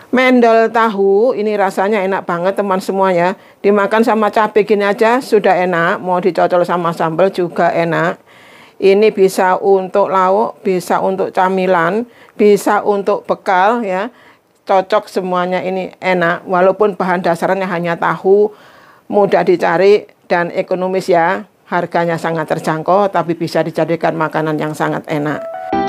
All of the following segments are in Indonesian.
Mendol tahu ini rasanya enak banget teman semua ya. Dimakan sama cabai gini aja sudah enak. Mau dicocol sama sambal juga enak. Ini bisa untuk lauk, bisa untuk camilan, bisa untuk bekal ya. Cocok semuanya, ini enak. Walaupun bahan dasarnya hanya tahu, mudah dicari dan ekonomis ya. Harganya sangat terjangkau tapi bisa dijadikan makanan yang sangat enak.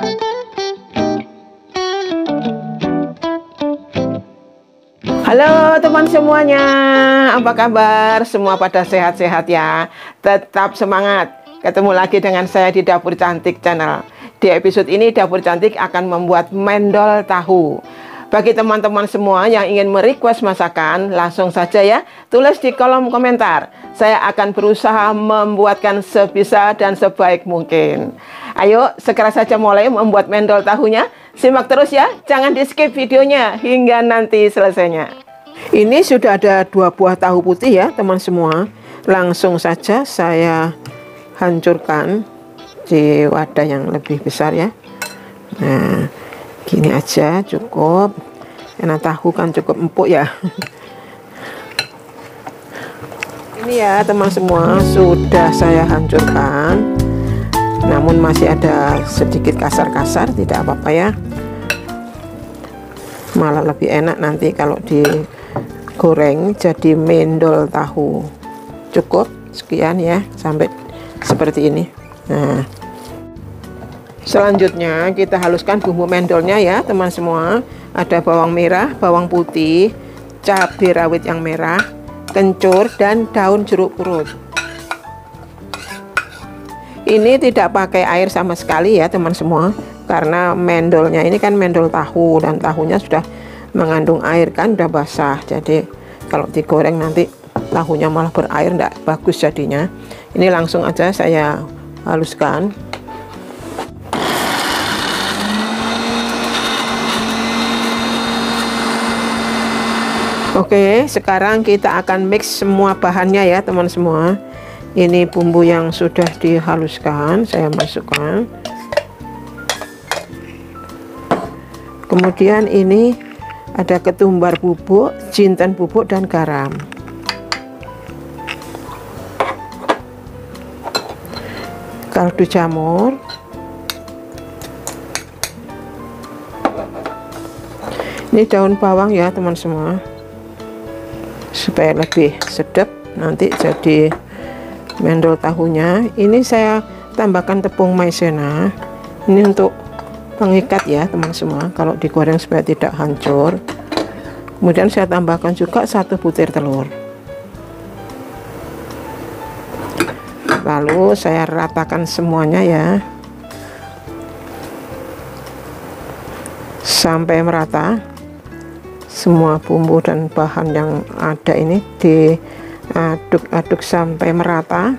Halo teman semuanya, apa kabar? Semua pada sehat-sehat ya. Tetap semangat. Ketemu lagi dengan saya di Dapur Cantik Channel. Di episode ini Dapur Cantik akan membuat mendol tahu. Bagi teman-teman semua yang ingin merequest masakan, langsung saja ya, tulis di kolom komentar. Saya akan berusaha membuatkan sebisa dan sebaik mungkin. Ayo, segera saja mulai membuat mendol tahunya. Simak terus ya, jangan di skip videonya hingga nanti selesainya. Ini sudah ada 2 buah tahu putih ya teman semua. Langsung saja saya hancurkan di wadah yang lebih besar ya. Nah, gini aja cukup, karena tahu kan cukup empuk ya. Ini ya teman semua, sudah saya hancurkan. Namun masih ada sedikit kasar-kasar, tidak apa-apa ya. Malah lebih enak nanti kalau digoreng jadi mendol tahu. Cukup sekian ya, sampai seperti ini. Nah, selanjutnya kita haluskan bumbu mendolnya ya teman semua. Ada bawang merah, bawang putih, cabai rawit yang merah, kencur, dan daun jeruk purut. Ini tidak pakai air sama sekali ya teman semua, karena mendolnya ini kan mendol tahu dan tahunya sudah mengandung air kan, udah basah. Jadi kalau digoreng nanti tahunya malah berair, tidak bagus jadinya. Ini langsung aja saya haluskan. Oke, sekarang kita akan mix semua bahannya ya teman semua. Ini bumbu yang sudah dihaluskan, saya masukkan. Kemudian ini ada ketumbar bubuk, jinten bubuk, dan garam. Kaldu jamur. Ini daun bawang ya teman semua, supaya lebih sedap nanti jadi mendol tahunya. Ini saya tambahkan tepung maizena. Ini untuk pengikat ya teman semua, kalau digoreng supaya tidak hancur. Kemudian saya tambahkan juga 1 butir telur. Lalu saya ratakan semuanya ya, sampai merata. Semua bumbu dan bahan yang ada ini diaduk-aduk sampai merata.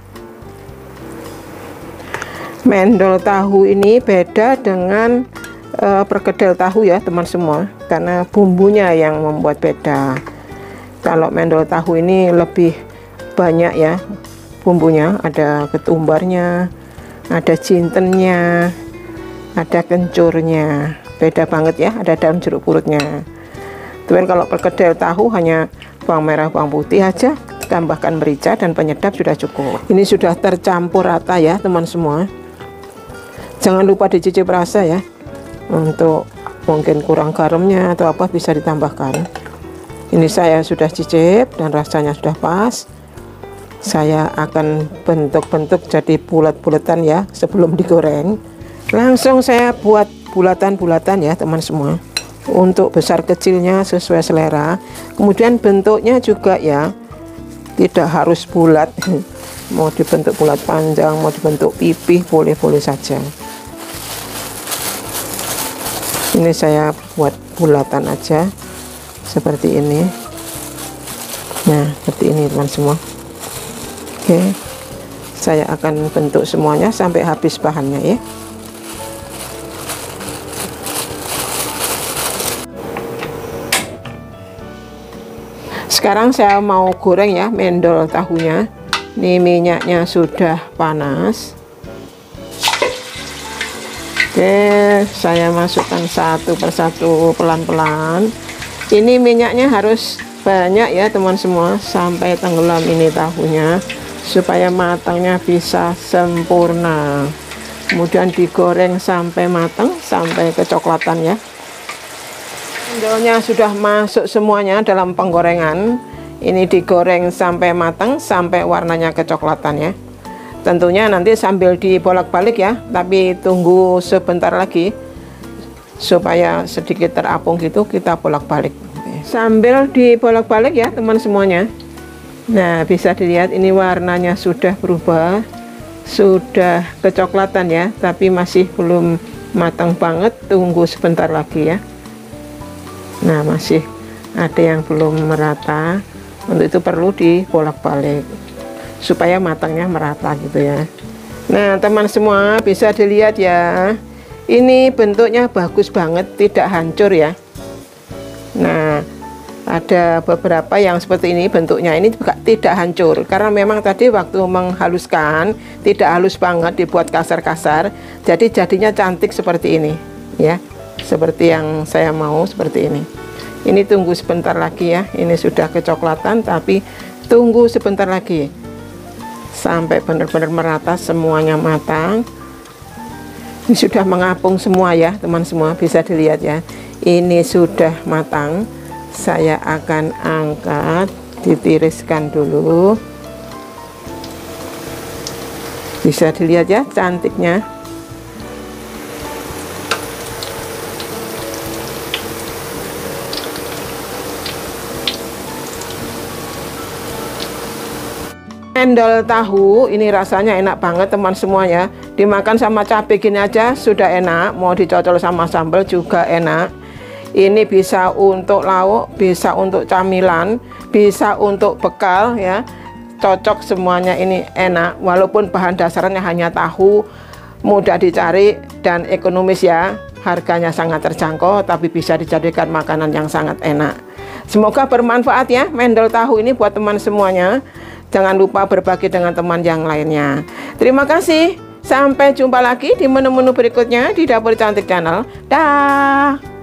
Mendol tahu ini beda dengan perkedel tahu ya teman semua, karena bumbunya yang membuat beda. Kalau mendol tahu ini lebih banyak ya bumbunya, ada ketumbarnya, ada jintennya, ada kencurnya, beda banget ya, ada daun jeruk purutnya. Tapi kalau perkedel tahu hanya bawang merah, bawang putih aja, tambahkan merica dan penyedap sudah cukup. Ini sudah tercampur rata ya teman semua. Jangan lupa dicicip rasa ya, untuk mungkin kurang garamnya atau apa bisa ditambahkan. Ini saya sudah cicip dan rasanya sudah pas. Saya akan bentuk-bentuk jadi bulat-bulatan ya sebelum digoreng. Langsung saya buat bulatan-bulatan ya teman semua. Untuk besar kecilnya sesuai selera. Kemudian bentuknya juga ya, tidak harus bulat. Mau dibentuk bulat panjang, mau dibentuk pipih, boleh-boleh saja. Ini saya buat bulatan aja seperti ini. Nah, seperti ini teman semua. Oke, saya akan bentuk semuanya sampai habis bahannya ya. Sekarang saya mau goreng ya mendol tahunya. Ini minyaknya sudah panas. Oke, saya masukkan satu persatu pelan-pelan. Ini minyaknya harus banyak ya teman semua, sampai tenggelam ini tahunya, supaya matangnya bisa sempurna. Kemudian digoreng sampai matang, sampai kecoklatan ya. Cendolnya sudah masuk semuanya dalam penggorengan. Ini digoreng sampai matang, sampai warnanya kecoklatan ya. Tentunya nanti sambil dibolak-balik ya, tapi tunggu sebentar lagi supaya sedikit terapung gitu, kita bolak-balik. Sambil dibolak-balik ya teman semuanya. Nah, bisa dilihat ini warnanya sudah berubah, sudah kecoklatan ya, tapi masih belum matang banget, tunggu sebentar lagi ya. Nah, masih ada yang belum merata, untuk itu perlu dibolak-balik supaya matangnya merata gitu ya. Nah, teman semua bisa dilihat ya, ini bentuknya bagus banget, tidak hancur ya. Nah, ada beberapa yang seperti ini bentuknya, ini juga tidak hancur karena memang tadi waktu menghaluskan tidak halus banget, dibuat kasar-kasar, jadi jadinya cantik seperti ini ya, seperti yang saya mau seperti ini. Ini tunggu sebentar lagi ya, ini sudah kecoklatan tapi tunggu sebentar lagi sampai benar-benar merata, semuanya matang. Ini sudah mengapung semua ya teman semua, bisa dilihat ya, ini sudah matang. Saya akan angkat, ditiriskan dulu. Bisa dilihat ya cantiknya. Mendol tahu ini rasanya enak banget teman semuanya. Dimakan sama cabai gini aja sudah enak, mau dicocol sama sambal juga enak. Ini bisa untuk lauk, bisa untuk camilan, bisa untuk bekal ya, cocok semuanya, ini enak. Walaupun bahan dasarnya hanya tahu, mudah dicari dan ekonomis ya, harganya sangat terjangkau, tapi bisa dijadikan makanan yang sangat enak. Semoga bermanfaat ya mendol tahu ini buat teman semuanya. Jangan lupa berbagi dengan teman yang lainnya. Terima kasih, sampai jumpa lagi di menu-menu berikutnya di Dapur Cantik Channel. Dah.